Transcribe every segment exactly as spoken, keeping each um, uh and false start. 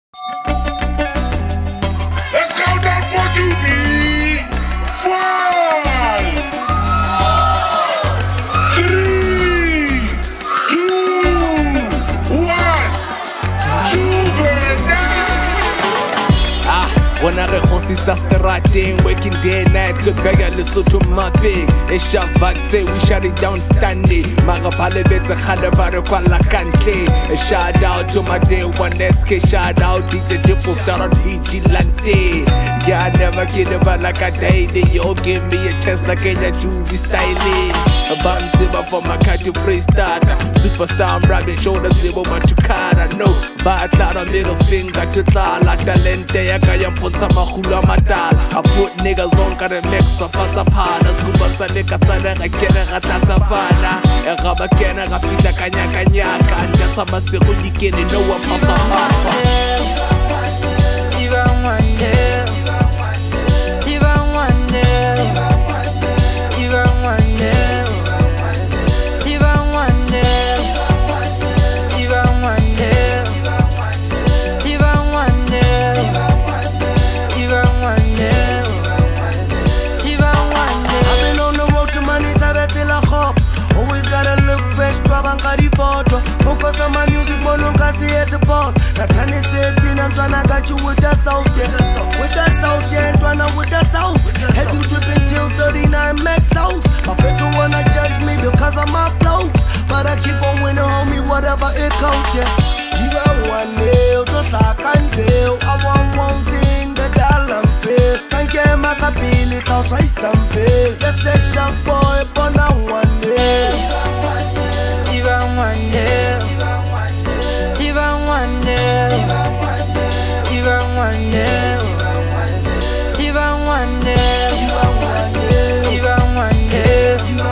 Let's count down for Juvy. Four, three, two, one. Juvy. When I rehearse, that's the right thing. Waking day and night, good guy, I listen to my thing. A shot say we shut it down standing. Marapale bets a Hadabara Kuala Kante. A shout out to my day one S K. Shout out D J Dipple, shout out Vigilante. Yeah, I never get about like a daily. Yo, give me a chance like a Juvy styling. A band zipper for my cat to freestyle. Superstar, I'm rubbing shoulders, they want to cut. I know, but I a middle finger to Tala Talente. I got Sama hula madal. I put niggas on, got a mix of fast apana. Scuba Saneka Sana, I get a rata savana. A rabakena, Rapida Kanya Kanya, and just a Masiruni Kenny, no one pass a papa. Thibang Ngoane'o, Thibang Ngoane'o, Thibang Ngoane'o, Thibang Ngoane'o, Thibang Ngoane'o, Thibang Ngoane'o. I've been on the road to money, always gotta look fresh, photo. Focus on my music, but no can see it to pause. That time they say pin, I'm tryna got you with the sauce, yeah. With the sauce, yeah, and tryna with the sauce. Head you tripping till thirty-nine max sauce. My friends don't wanna judge me because of my flows, but I keep on winning, homie, whatever it costs, yeah. Thibang Ngoane'o, just like I can do. I want one thing, the dollar face. Can't get my capilli, cause I something. Let's say sharkboy, but now one day. Thibang Ngoane'o, Thibang Ngoane'o, Thibang Ngoane'o, Thibang Ngoane'o, Thibang Ngoane'o,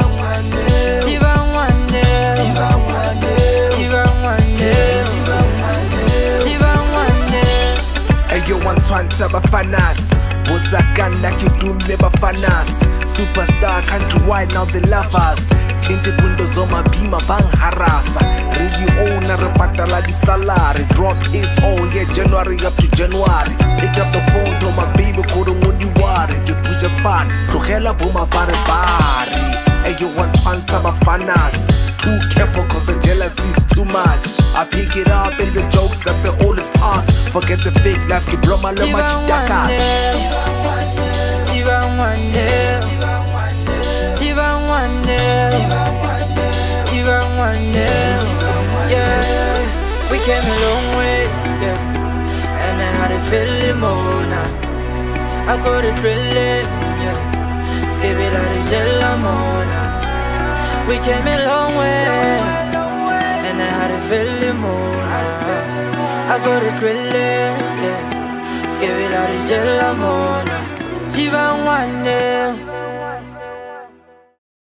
Thibang Ngoane'o, Thibang Ngoane'o, Thibang Ngoane'o. Ayo one taba fanas. Bozakana kidum never fanas. Superstar countrywide, now they love us. Tinted windows on my beamer, bang harasa. Radio owner, repatala di salary. Drop hits all year, January up to January. Pick up the phone to my baby, couldn't when you worry. You put your span, to hell up on my body body. And you want taba fanas. Too careful cause the jealousy is too much. I pick it up in the jokes that the oldest past. Forget the fake life, you blow my love, my chidakas. Thibang Ngoane'o, Thibang Ngoane'o, Thibang Ngoane'o, yeah. We came a long way, yeah. And I had a feeling more now. I got a thrilling, yeah. Skip it like a gel now. We came a long way, and I had a feeling more now. I got a thrilling, yeah. Skip it like a gel now. Thibang Ngoane'o.